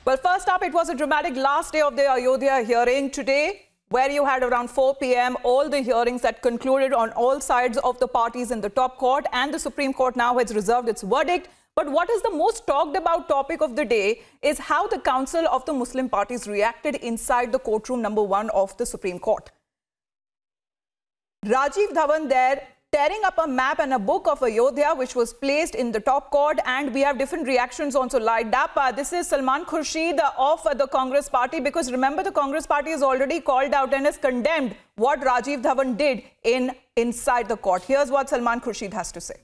Well, first up, it was a dramatic last day of the Ayodhya hearing today, where you had around 4 p.m. all the hearings that concluded on all sides of the parties in the top court, and the Supreme Court now has reserved its verdict. But what is the most talked about topic of the day is how the Council of the Muslim Parties reacted inside the courtroom number 1 of the Supreme Court. Rajeev Dhawan there tearing up a map and a book of Ayodhya, which was placed in the top court, and we have different reactions also lined up. This is Salman Khurshid of the Congress party, because remember, the Congress party has already called out and has condemned what Rajeev Dhawan did inside the court. Here's what Salman Khurshid has to say.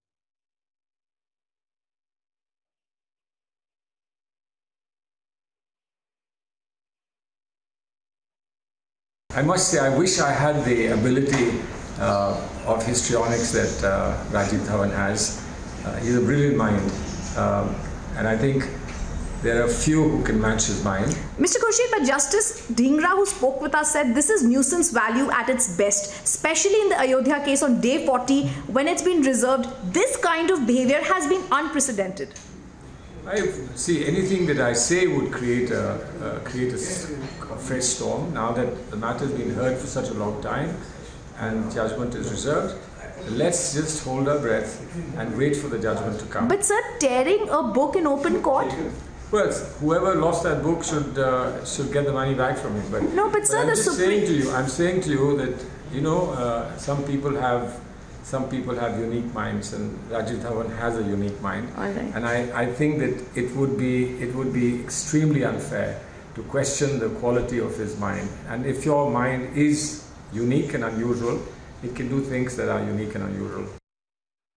I must say, I wish I had the ability of histrionics that Rajeev Dhawan has. He's a brilliant mind, and I think there are few who can match his mind. Mr. Khurshid, but Justice Dhingra, who spoke with us, said this is nuisance value at its best, especially in the Ayodhya case on day 40 when it's been reserved. This kind of behavior has been unprecedented. See, anything that I say would create a fresh storm. Now that the matter has been heard for such a long time and judgment is reserved, let's just hold our breath and wait for the judgment to come. But sir, tearing a book in open court? Well, whoever lost that book should get the money back from him. But no, but sir, I'm saying to you that, you know, some people have unique minds, and Rajeev Dhawan has a unique mind. Right. And I think that it would be extremely unfair to question the quality of his mind. And if your mind is unique and unusual, it can do things that are unique and unusual.